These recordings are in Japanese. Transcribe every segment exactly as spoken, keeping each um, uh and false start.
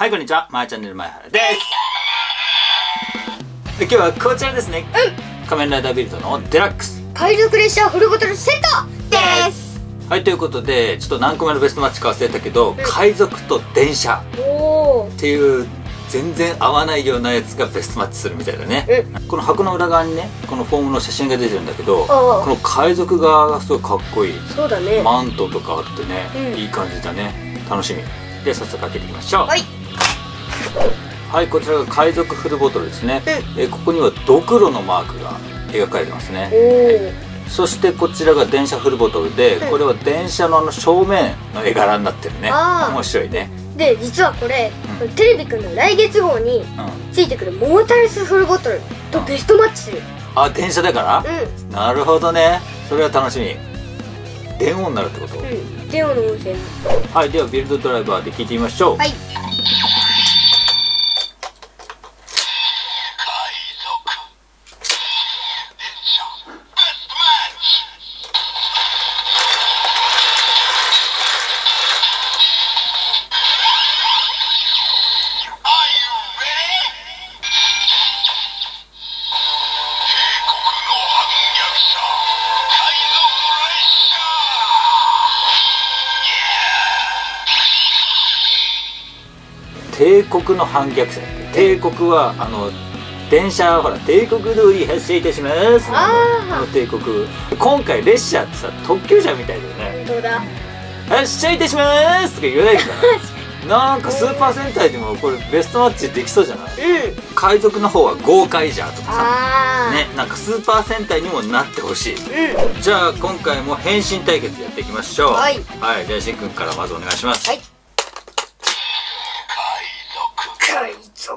はい、こんにちは。まーチャンネル前原です。で今日はこちらですね。うん。仮面ライダービルドのデラックス海賊列車フルボトルセットです。 はい、ということでちょっと何個目のベストマッチか忘れたけど、うん、海賊と電車っていう全然合わないようなやつがベストマッチするみたいだね。うん、この箱の裏側にね、このフォームの写真が出てるんだけど、この海賊側がすごいかっこいい。そうだね。マントとかあってね、うん、いい感じだね。楽しみで、早速開けていきましょう。はい、はい、こちらが海賊フルボトルですね。うん、えここにはドクロのマークが描かれてますね。そしてこちらが電車フルボトルで、うん、これは電車のあの正面の絵柄になってるね。面白いね。で実はこれ、うん、テレビくんの来月号についてくるモータルスフルボトルとベストマッチする。 あ、電車だから、うん、なるほどね。それは楽しみ。電音になるってこと？うん、 電音の音声。 はい、ではビルドドライバーで聞いてみましょう。はい。帝国の反逆者。帝国はあの電車、ほら帝国通り発車いたします。あの帝国、今回列車ってさ特急車みたいだよね。 本当だ。 発車いたしますとか言わないからなんかスーパー戦隊でもこれベストマッチできそうじゃない？うん、海賊の方はゴーカイジャーとかさね、なんかスーパー戦隊にもなってほしい。うん、じゃあ今回も変身対決やっていきましょう。はい、はい、じゃあしんくんからまずお願いします。はい。 海賊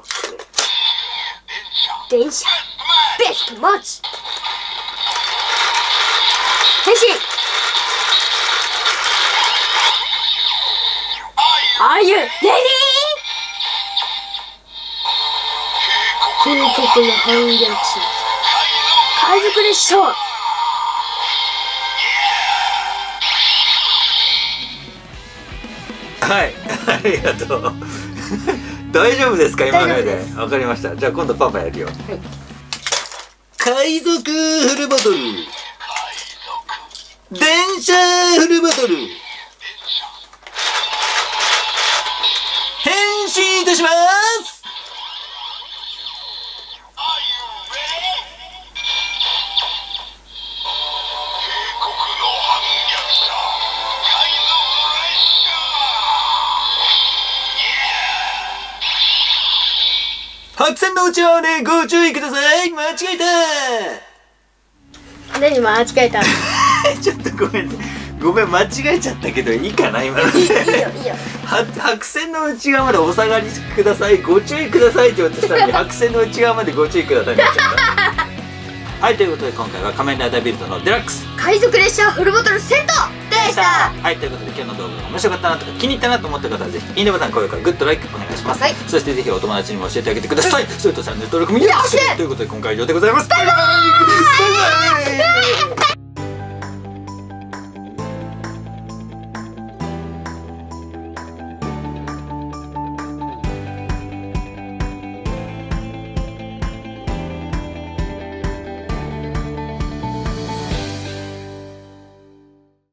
電車ベストマッチ変身。Are you ready? 帝国の反逆者海賊列車。 はい、ありがとう大丈夫ですか今ので。わかりました。じゃあ今度パパやるよ。はい、海賊フルボトル電車フルボトル変身いたします。白線の内側でご注意ください。間違えた。何間違えたちょっとごめんごめん間違えちゃったけどいいかな今ので。いいよいいよ。白線の内側までお下がりください、ご注意くださいって言おうとしたのに白線の内側までご注意くださいになっちゃったはい、ということで今回は仮面ライダービルドのデラックス海賊列車フルボトルセットでした。 はい、ということで今日の動画が面白かったなとか気に入ったなと思った方はぜひいいねボタン、高評価、グッドライクお願いします。はい、そしてぜひお友達にも教えてあげてください。うん、それとチャンネル登録もよろしくということで今回は以上でございます。バイバーイ。バイバーイ。